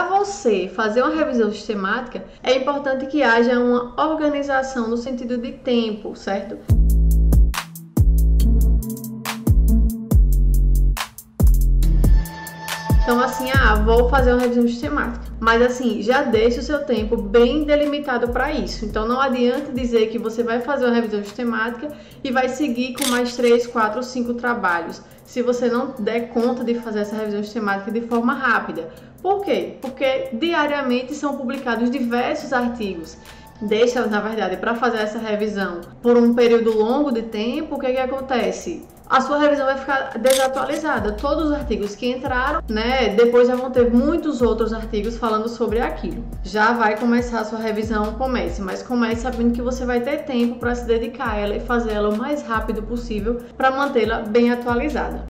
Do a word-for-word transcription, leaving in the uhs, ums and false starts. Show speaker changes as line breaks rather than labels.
para você fazer uma revisão sistemática, é importante que haja uma organização no sentido de tempo, certo? Então, assim, ah, vou fazer uma revisão sistemática. Mas, assim, já deixe o seu tempo bem delimitado para isso. Então, não adianta dizer que você vai fazer uma revisão sistemática e vai seguir com mais três, quatro, cinco trabalhos, se você não der conta de fazer essa revisão sistemática de forma rápida. Por quê? Porque diariamente são publicados diversos artigos. Deixa, na verdade, para fazer essa revisão por um período longo de tempo, o que que acontece? A sua revisão vai ficar desatualizada. Todos os artigos que entraram, né, depois já vão ter muitos outros artigos falando sobre aquilo. Já vai começar a sua revisão, comece, mas comece sabendo que você vai ter tempo para se dedicar a ela e fazer ela o mais rápido possível para mantê-la bem atualizada.